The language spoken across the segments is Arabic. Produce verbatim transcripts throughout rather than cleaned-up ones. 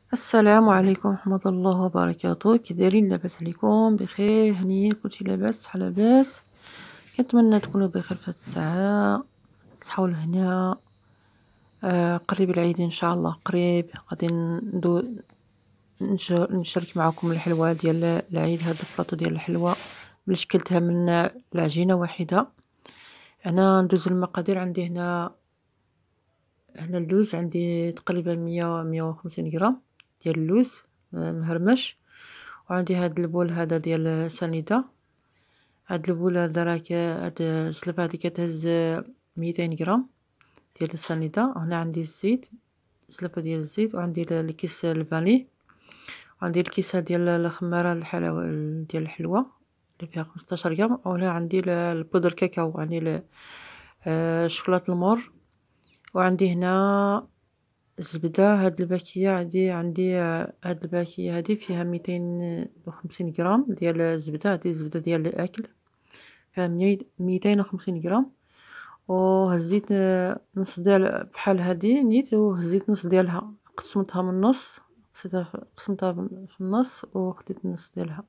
السلام عليكم ورحمة الله وبركاته. كي دايرين؟ لاباس عليكم؟ بخير؟ هنيين؟ كلشي لاباس؟ صحة لاباس؟ كنتمنى تكونوا بخير في هاد الساعة. صحة والهنا. آه قريب العيد ان شاء الله، قريب غادي ندو نش- نشارك معكم الحلوى ديال العيد. هاد البلاطو ديال الحلوى اللي شكلتها من العجينة واحدة. انا ندوز المقادير. عندي هنا هنا اللوز، عندي تقريبا مية مية وخمسين غرام ديال اللوز آه، مهرمش. وعندي هاد البول هذا ديال سنيدة. هاد البول هذا راه ك- هاد السلفة هادي كتهز ميتين غرام ديال السنيدة. هنا عندي الزيت، سلفة ديال الزيت، وعندي ال- الكيس الفاني، وعندي الكيسة ديال الخمارة الحلاوة ديال الحلوى اللي فيها خمسطاش غرام. وهنا عندي ال- البودر كاكاو، عندي ال- آه، شوكولات المور. وعندي هنا الزبدة. هاد الباكية عندي عندي آه، هاد الباكية هادي فيها ميتين وخمسين غرام ديال الزبدة. هادي الزبدة ديال الأكل فيها ميتين وخمسين غرام. وهزيت آه، نص ديال بحال هادي نيت، وهزيت نص ديالها، قسمتها من النص، قسمتها في قسمتها في النص وخديت النص ديالها.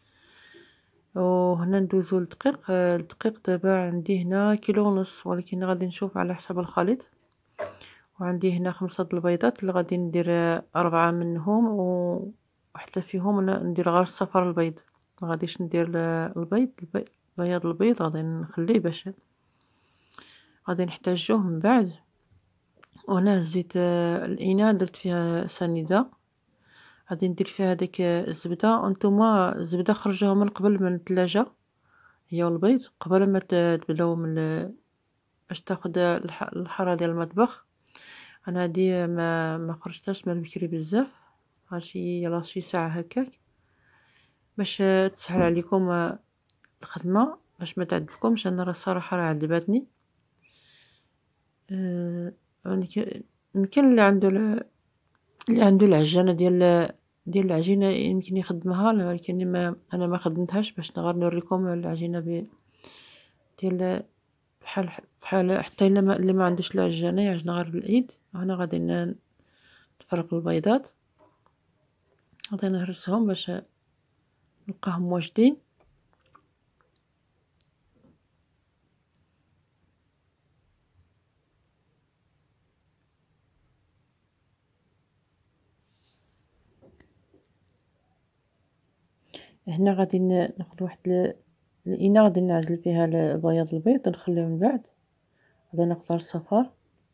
وهنا ندوزو للدقيق. آه، الدقيق دابا عندي هنا كيلو ونص، ولكن غادي نشوف على حسب الخليط. وعندي هنا خمسة د البيضات اللي غادي ندير آه، أربعة منهم، و وحتى فيهم أنا ندير غير الصفر البيض، ما غاديش ندير آه، البيض البي- بياض البيض غادي نخليه باش غادي نحتاجوه من بعد. وهنا هزيت آه، الإناء درت فيها سنيدة، غادي ندير فيها ديك آه، الزبدة. وانتوما الزبدة خرجوها من قبل من الثلاجة، هي والبيض، قبل ما ت- تبداو من ال- باش تاخد الح- الحرارة ديال المطبخ. انا هادي ما ما خرجتهاش من بكري بزاف، غير شي يلا شي ساعة هكاك، باش آه، تسهل عليكم آه، الخدمة، باش ما تعذبكمش. انا راه الصراحة راه عذباتني. أه يعني ك- يمكن اللي عنده ال- اللي عنده العجانة ديال ديال العجينة يمكن يخدمها، ولكن ما انا ما خدمتهاش، باش نغير نوريكم العجينة ب- ديال بحال بحال حتى الا ما اللي ما عندوش العجانة يعجن غير بالايد. هنا غادي ن- نفرق البيضات، غادي نهرسهم باش نلقاهم واجدين. هنا غادي ن- ناخد واحد ال- الاناء، غادي نعزل فيها ال- بياض البيض، نخليه من بعد. غادي نختار الصفار،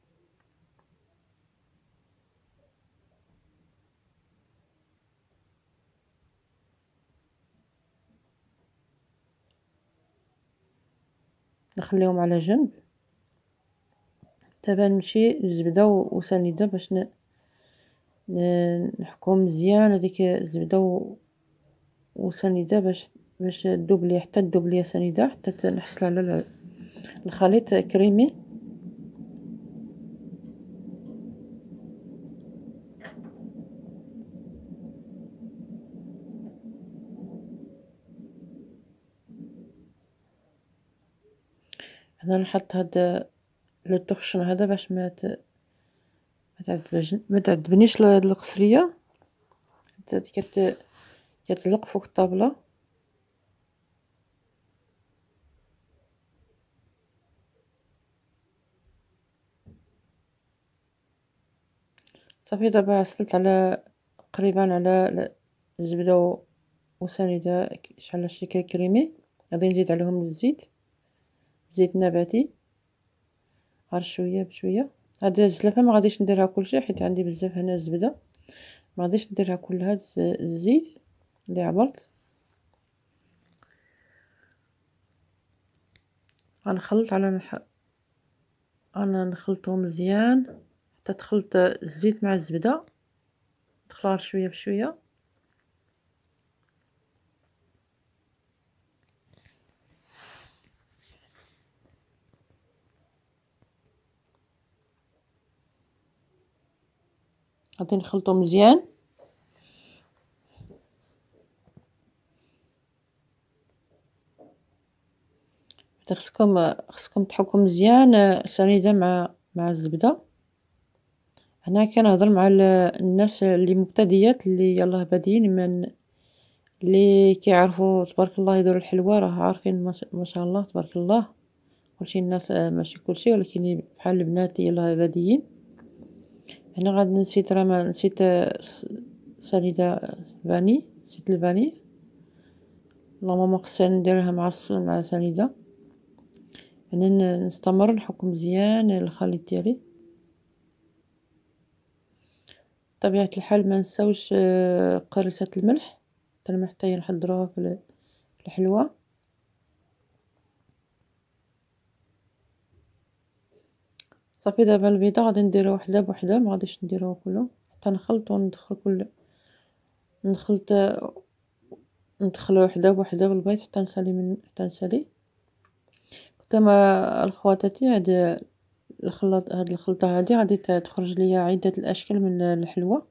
نخليهم على جنب. دابا نمشي الزبده و- وسنيده باش ن... ن- نحكم مزيان هذيك الزبده و... وسنيده، باش باش تذوب لي، حتى تذوب لي سنيده، حتى ت- نحصل على ال- الخليط كريمي. هنا نحط هاد لو طخشن هذا باش ما ت... ما تعذبش ما تعذبنيش ال- القصريه، حتى كت... كتزلق فوق الطابله. صافي دابا عسلت على قريبا على الزبده و- وسنيده، شحال شي كريمي. غادي نزيد عليهم الزيت، زيت نباتي، غير شويه بشويه. هاد الزلافه ما غاديش نديرها كلشي، حيت عندي بزاف هنا الزبده، ما غاديش نديرها كلها الز- الزيت اللي عبرت. غنخلط على نح... انا نخلطهم مزيان حتى تخلط الزيت مع الزبده، تخلط شويه بشويه. غادي نخلطو مزيان. خصكم خصكم تحكم مزيان سنيده مع مع الزبده، هنا كنهضر مع الناس اللي مبتديات اللي يلاه بادين من اللي كيعرفوا تبارك الله يديروا الحلوى، راه عارفين ما شاء الله تبارك الله. كلشي الناس ماشي كلشي، ولكن بحال البنات اللي يلاه باديين. هنا غادي نسيت راه ما نسيت سنيده فاني، نسيت الفاني. اللهم خصني نديرها مع مع سنيده. هنا نستمر نحك مزيان الخليط ديالي. بطبيعة الحال ما نساوش قرصة الملح، حتى الملح حتى نحضروها في الحلوى. صافي دابا البيضه غادي نديرها وحده بوحده، ما غاديش نديروها كله حتى نخلط وندخل كل نخلط ندخلها وحده بوحده بالبيض حتى نسالي من حتى نسالي. كما الخواتاتي هاد الخلط هاد الخلطه هادي غادي تخرج ليا عده الاشكال من الحلوى.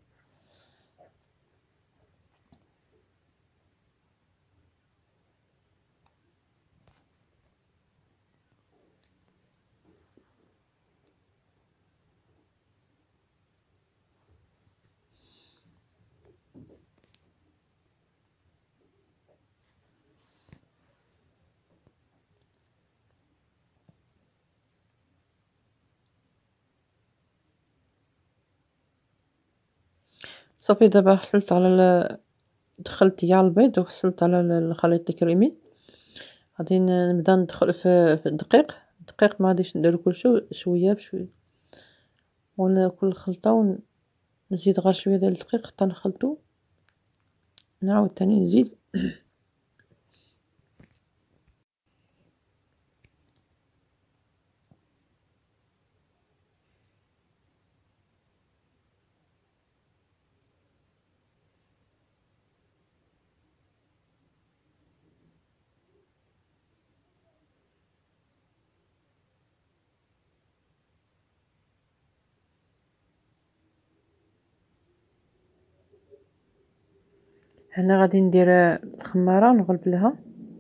صافي دابا حصلت على دخلت يا البيض وحصلت على الخليط الكريمي. غادي نبدا ندخل في الدقيق. الدقيق ما غاديش نديرو كلشي، شويه بشويه، ونكل خلطه ونزيد غير شويه ديال الدقيق حتى نخلطو. نعاود تاني نزيد هنا غادي ندير الخماره ونغلب لها.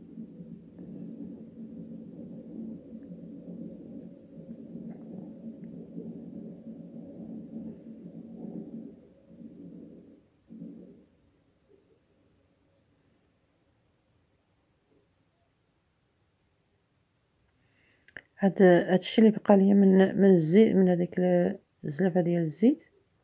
هاد هادشي اللي بقى ليا من من الزيت، من هذيك الزلفه ديال الزيت.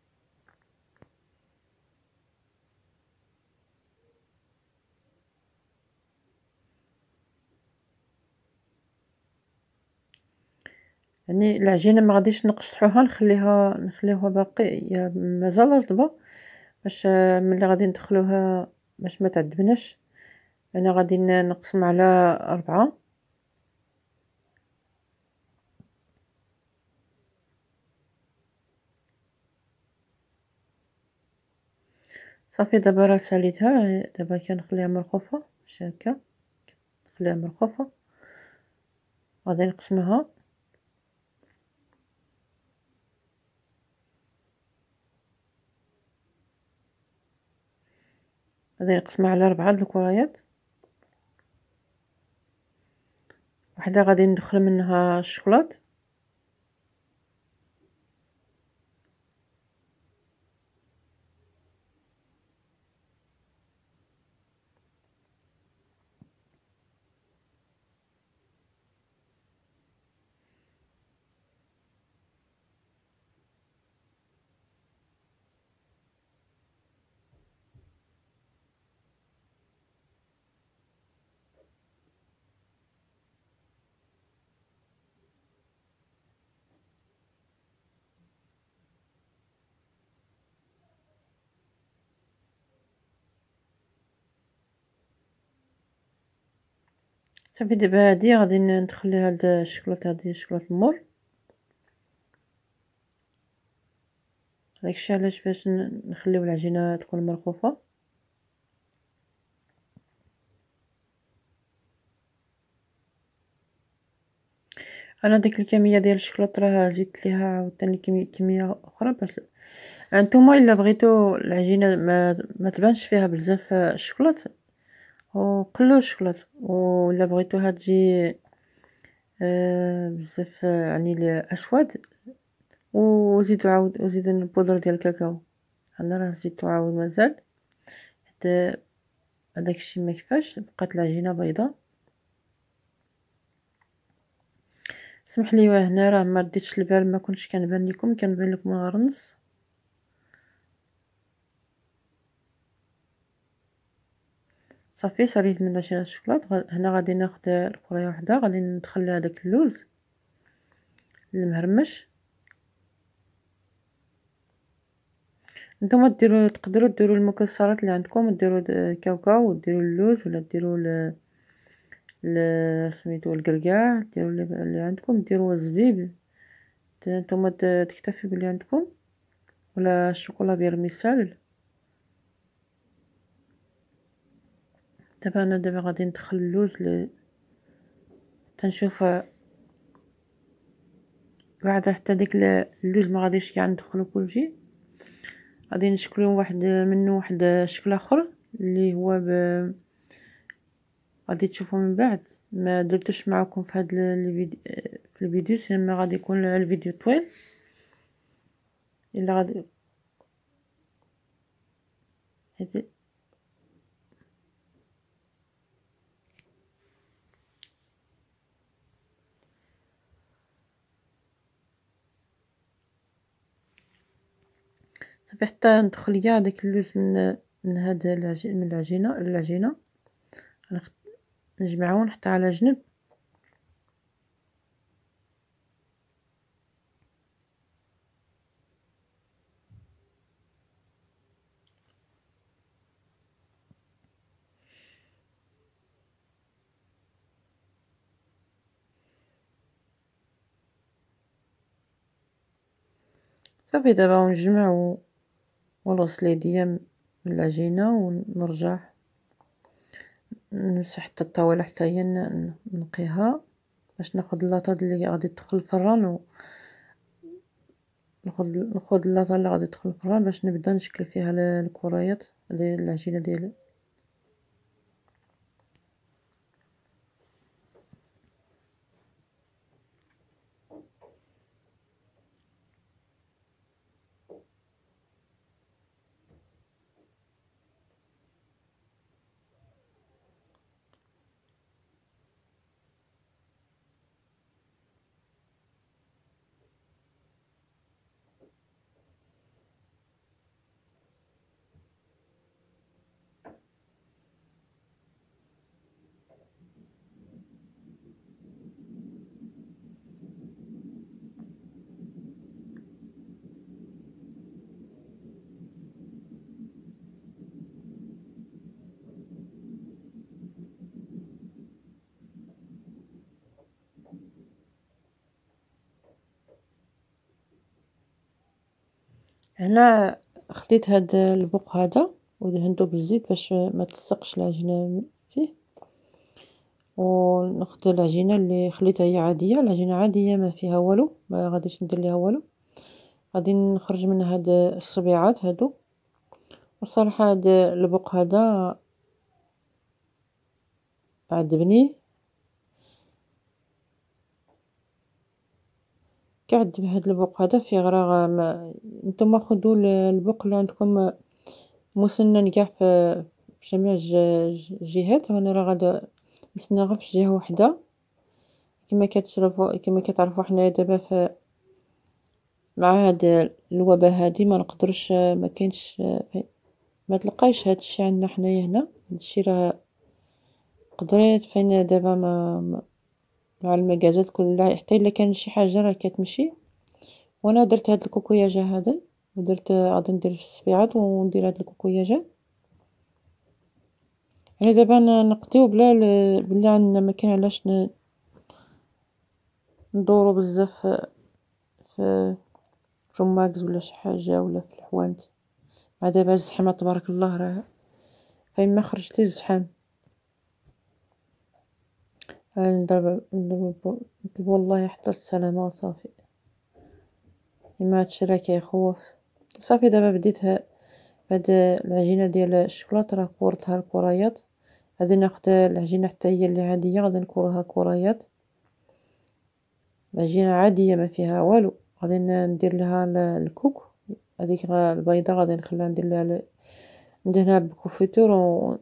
يعني العجينه ما غاديش نقصحوها، نخليها نخليوها باقي مازال رطبه، باش ملي غادي ندخلوها باش ما تعذبناش. انا غادي نقسم على أربعة. صافي دابا راه ساليتها، دابا كنخليها مرخوفه باش هكا نخليها مرخوفه. غادي نقسمها، غادي نقسمها على أربعة د الكريات. وحده غادي ندخل منها الشوكولات، صافي دابا هادي غادي ندخل هاد الشوكولات، هادي شوكولات المور. داكشي علاش باش نخليو العجينه تكون مرخوفه. انا ديك الكميه ديال الشوكولات راه زدت ليها عاوتاني كميه كميه اخرى، باش انتما الا بغيتو العجينه ما, ما تبانش فيها بزاف الشوكولات وقلوا الشوكولات، ولا بغيتوها تجي آه بزاف يعني الاسود وزيدو عاود وزيد البودرة ديال الكاكاو. انا راه زيدتو عاود مازال حتى هداك الشيء ما كفاش، بقات العجينه بيضاء. سمح لي هنا راه ما رديتش البال، ما كنتش كنبان لكم، كنبان لكم غير النص. صافي صريت من شي الشوكولات. هنا غادي ناخذ الكريه واحده، غادي ندخل لها داك اللوز المهرمش. نتوما ديروا تقدروا ديروا المكسرات اللي عندكم، ديروا كاوكاو وديروا اللوز، ولا ديروا ل ل سميتو الكركاع، ديروا اللي عندكم، ديروا الزبيب نتوما تكتفي باللي عندكم، ولا الشوكولا بيرميسال. دابا انا دابا غادي ندخل اللوز ل تنشوف بعد حتى ديك اللوز ما غاديش كاع ندخلو كلشي. غادي نشكلو واحد منه واحد الشكل اخر اللي هو ب... غادي تشوفوا من بعد. ما درتوش معكم في هذا الفيديو في الفيديو، سما غادي يكون الفيديو طويل. الا غادي هذه صافي حتى ندخل كاع داك اللوز من من هذا العجين، من العجينه العجينه نجمعو نحطها على جنب. صافي دابا ونجمع ونغسل يديا من العجينه ونرجع نمسح حتى الطاوله حتى هي نقيها باش ناخذ اللاطه اللي غادي تدخل الفران، و ناخذ ناخذ اللاطه اللي غادي تدخل الفران باش نبدا نشكل فيها الكريات ديال العجينه ديالي. هنا خديت هاد البوق هذا ودهنته بالزيت باش ما تلصقش العجينه فيه، وناخذ العجينه اللي خليتها هي عاديه، العجينه عاديه ما فيها والو، ما غاديش ندير ليها والو. غادي نخرج من هاد الصبيعات هادو. والصراحه هاد البوق هذا عجبني، كعد بهاد البوق هذا فيه غرا. نتوما خذوا البوق اللي عندكم مسنن كاع في جميع الجهات. وانا راه غادا مسنه غير في جهه وحده. كما كتعرفوا كما كتعرفوا حنايا دابا في مع هاد الوباء هادي ما نقدرش، ما كاينش، ما تلقايش هاد الشيء عندنا حنايا هنا. هاد الشيء راه قدرت فين دابا ما مع المكازات كلها، حتى الا كان شي حاجه راه كتمشي. وانا درت هاد الكوكوياجه هذا، ودرت غادي ندير الصبيعات وندير هاد الكوكوياجه. يعني دابا نقضيو بلا بلا عندنا ما كاين علاش ندورو بزاف في فماكز ولا شي حاجه ولا في الحوانت. مع دابا الزحمه تبارك الله راه فين ما خرجتي الزحام. نضرب نطلبوا والله حتى السلامه وصافي. ما هادشي راه كيخوف. صافي دابا بديت هاد العجينه ديال الشوكولاته راه كورتها الكريات. غادي ناخذ العجينه حتى هي اللي عاديه، غادي نكورها كريات، العجينه عاديه ما فيها والو. غادي ندير لها الكوك، هذيك البيضه غادي نخليها ندير لها ندهنها بالكونفيتور و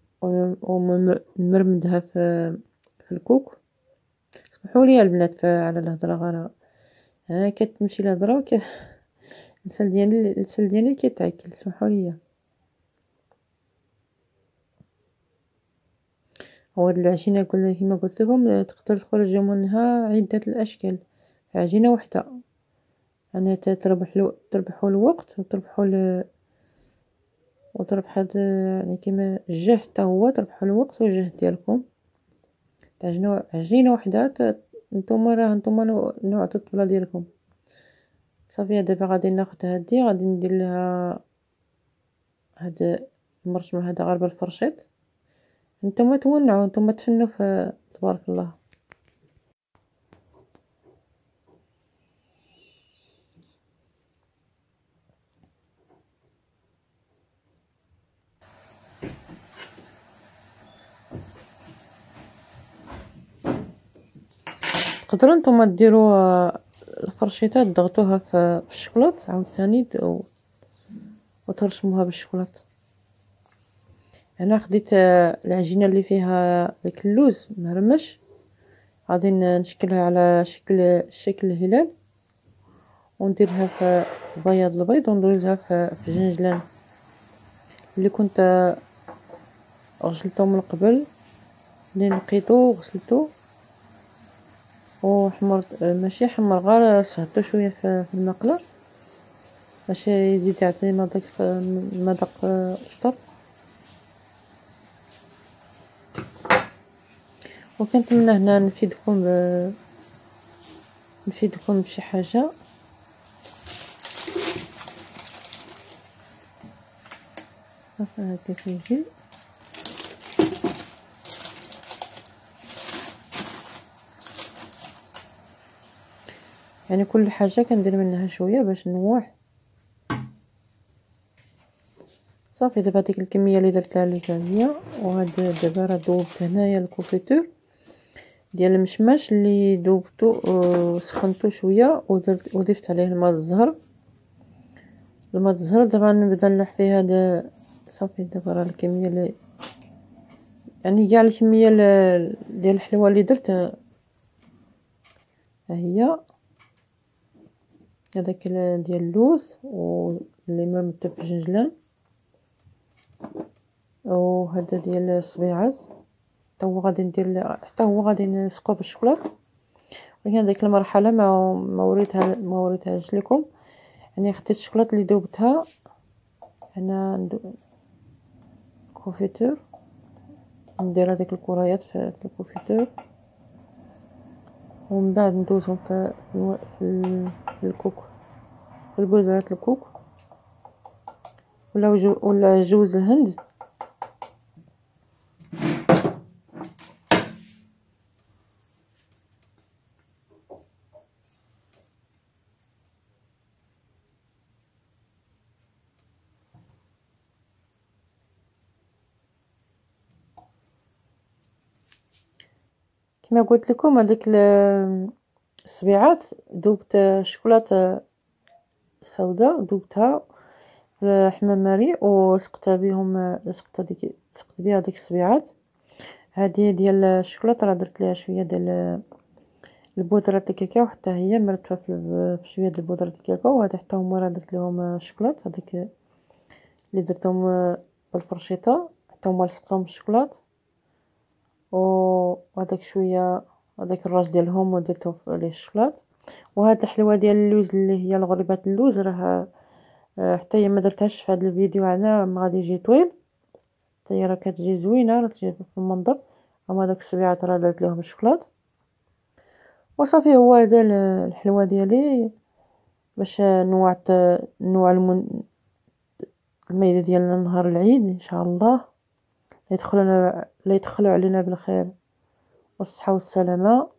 ونمرمدها في في الكوك. سمحوا لي البنات على الهضره، غير ها كتمشي الهضره وك اللسان ديالي اللسان ديالي كيتعكل، سمحوا لي. وهاد العجينه كما قلت لكم تقدر تخرج منها عده الاشكال، عجينه واحده يعني تربح له تربحوا الوقت وتربحوا ل... وتربح هاد يعني كما الجهد حتى هو تربحوا الوقت والجهد ديالكم. تعجنوا عجينه واحده ت... نتوما راه نتوما نوع الطبله ديالكم. صافي دابا غادي ناخذ هادي غادي ندير لها هاد المرشمه هذا غير بالفرشيط. نتوما تونعوا نتوما تفنوا في تبارك الله. تقدروا نتوما ديروا الفرشيطه تضغطوها في الشكلاط عاوتاني وترشموها بالشكلاط. انا خديت العجينه اللي فيها داك اللوز مهرمش، غادي نشكلها على شكل شكل الهلال ونديرها في بياض البيض وندوزها في في جنجلان اللي كنت غسلته من قبل، اللي نقيته وغسلته وحمرت ماشي حمر غير صهدته شويه في المقله باش يزيد يعطي مذاق مذاق اكثر. وكنتمنى هنا نفيدكم ب... نفيدكم بشي حاجه. هكا كيجي يعني كل حاجه كندير منها شويه باش نوح. صافي دابا ديك الكميه اللي درتها اللي هي، وهاد دابا راه دوبت هنايا الكونفيتور ديال المشماش اللي دوبتو وسخنتو شويه ودرت وضفت عليه الماء الزهر. الماء الزهر دابا نبدا نلوح فيه هذا. صافي دابا راه الكميه اللي يعني كاع الكميه ديال الحلوى اللي درت ها هي. هذاك ديال اللوز واللي مرمت في الجنجلان، وهذا ديال الصبيعات حتى هو غادي ندير حتى هو غادي نسقو بالشوكولات. ولكن هذيك المرحله ما ما وريتها ما وريتهاش لكم. يعني خديت الشوكولات اللي ذوبتها هنا الكونفيتور، ندير هذيك الكريات في الكونفيتور ومن بعد ندوزهم في في الكوك في البودرة الكوك ولا جو ولا جوز الهند. كما قلت لكم هذيك الصبيعات ذوبت الشوكولاته السوداء ذوبتها في حمام مريء ولصقتها بهم لصقت هذيك لصقت بها هذيك الصبيعات. هذه ديال الشوكولاته راه درت ليها شويه ديال البودره الكاكاو حتى هي مرتفه في شويه ديال البودره الكاكاو. وهذا حتى هما راه درت لهم الشوكولاط هذيك اللي درتهم بالفرشيطه حتى هما لصقتهم بالشوكولاط. وهذاك شويه هذاك الراس ديالهم ودرته عليه الشوكولاط. وهذا الحلوه ديال اللوز اللي هي الغريبات اللوز راه حتى هي ما درتهاش في هذا الفيديو على ما غادي يجي طويل. حتى هي راه كتجي زوينه راه تجي في المنظر. اما داك السبيعات راه درت لهم الشوكولاط. وصافي هو هذا الحلوه ديالي باش نوعت نوع المن... الميده ديالنا نهار العيد ان شاء الله. لا يدخلنا لا يدخلوا علينا بالخير والصحه والسلامه.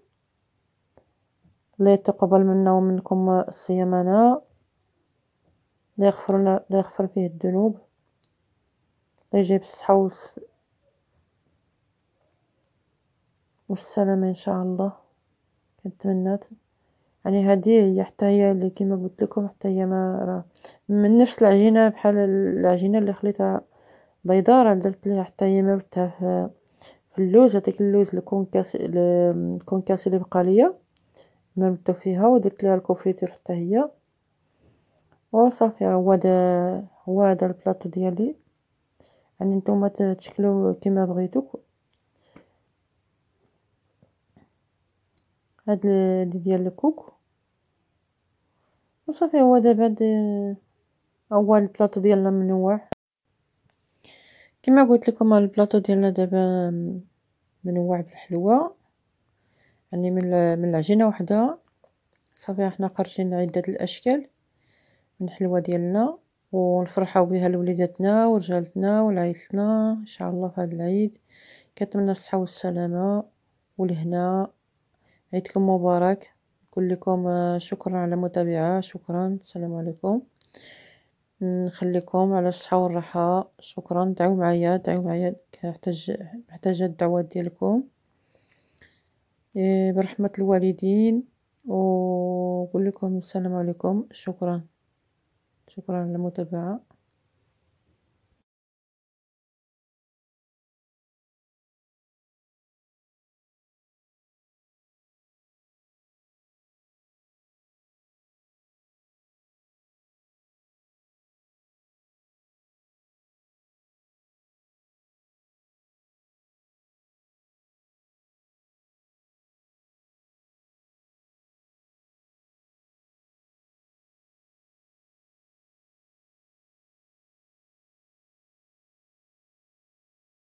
لا يتقبل منا ومنكم صيامنا. لا يغفر لا يغفر فيه الذنوب. لا يجيب الصحه والسلامه ان شاء الله. كنتمنى يعني هذه هي حتى هي اللي كما قلت لكم، حتى هي ما راه من نفس العجينه بحال العجينه اللي خليتها بيضاء، راه درت ليها حتى هي مرتها في في اللوز، هذاك اللوز الكونكاس الكونكاس اللي بقى ليا مرمته فيها، ودرت ليها الكونفيتور حتى هي وصافي. هو هذا هو هذا البلاطو ديالي، يعني نتوما تشكلوه كما بغيتو. هاد ال- ديال الكوك وصافي. هو دابا هاد هو البلاطو ديالنا منوع كما قلت لكم. البلاطو ديالنا دابا منوع بالحلوى، يعني من من العجينه وحده. صافي حنا خارجين عده الاشكال من الحلوى ديالنا، ونفرحوا بها لوليداتنا ورجالتنا ولعائلتنا ان شاء الله في هذا العيد. كنتمنى الصحه والسلامه والهنا. عيدكم مبارك. نقول لكم شكرا على المتابعه. شكرا. السلام عليكم. نخليكم على الصحه والراحه. شكرا. دعوا معايا دعوا معايا محتاج محتاجه الدعوات ديالكم. إيه برحمه الوالدين. ونقول لكم السلام عليكم. شكرا. شكرا على المتابعه.